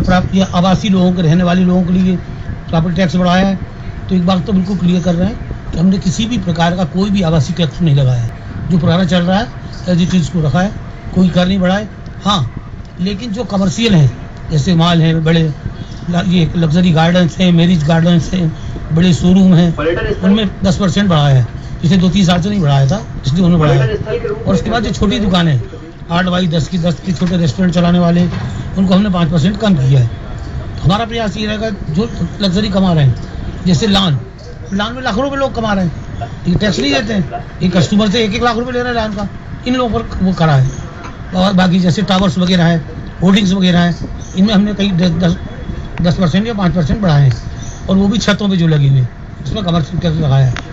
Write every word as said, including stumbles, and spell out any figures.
प्राप्त या आवासीय लोगों के रहने वाले लोगों के लिए प्रॉपर्टी टैक्स बढ़ाया है। तो एक बात तो बिल्कुल क्लियर कर रहे हैं कि हमने किसी भी प्रकार का कोई भी आवासीय टैक्स नहीं लगाया है। जो पुराना चल रहा है एज इट इज को रखा है, कोई कर नहीं बढ़ाए। हाँ, लेकिन जो कमर्शियल हैं जैसे मॉल हैं, बड़े ये लग्जरी गार्डन्स हैं, मैरिज गार्डन्स हैं, बड़े शोरूम हैं, उनमें दस परसेंट बढ़ाया है। पिछले दो तीन साल से नहीं बढ़ाया था, इसलिए उन्होंने बढ़ाया। और उसके बाद जो छोटी दुकानें आठ बाई दस की दस के छोटे रेस्टोरेंट चलाने वाले, उनको हमने पाँच परसेंट कम किया है। तो हमारा प्रयास ये रहेगा जो लग्जरी कमा रहे हैं, जैसे लान लान में लाखों रुपए लोग कमा रहे हैं, ये टैक्स नहीं देते हैं, एक कस्टमर से एक एक लाख रुपए ले रहे हैं लान का, इन लोगों पर वो करा है। और बाकी जैसे टावर्स वगैरह है, होर्डिंग्स वगैरह है, इनमें हमने कई दस दस परसेंट या पाँच परसेंट बढ़ाए हैं, और वो भी छतों पर जो लगी हुई है उसमें कमर्शियल टैक्स लगाया है।